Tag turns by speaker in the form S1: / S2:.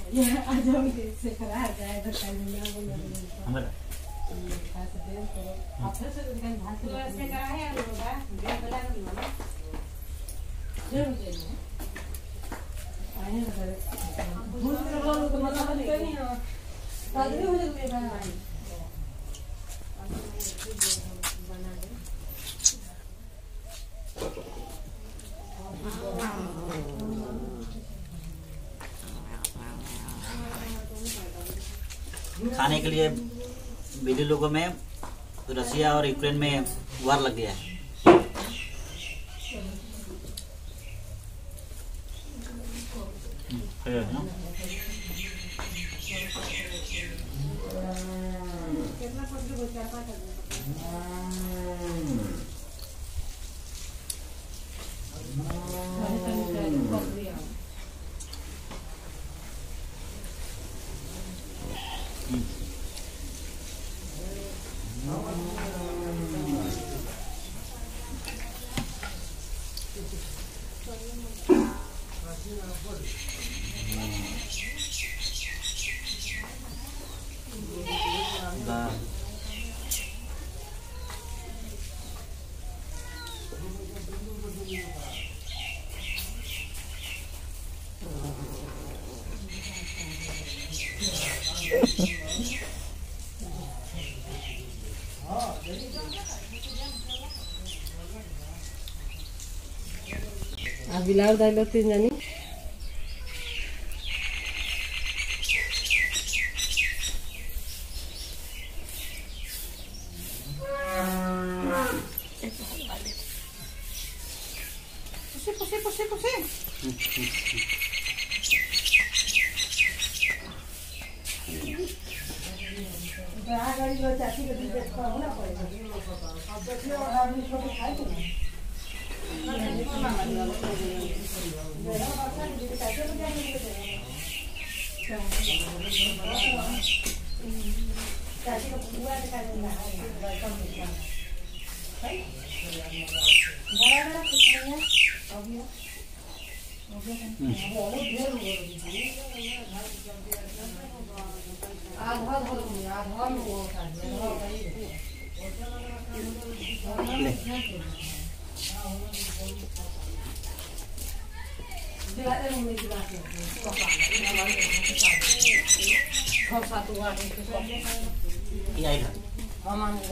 S1: Ya, aja mungkin sekarang ada berkaitan dengan
S2: हमारा
S1: apa sih dengan bahasa sekarang ya loh, dia bilang gimana? Jangan jadi. Ayo ada. Bukan kalau ke mana mana ini ya. Tadi udah berapa?
S2: खाने के लिए विभिन्न लोगों में रसिया और Ukraine में वार लग गया है।
S1: Bilang dah lepas ni. Pusing. Dah kali lo cakap kita tidak tahu nak apa. अब देखिए आदमी छोटे खाए तो ना।
S2: Iya.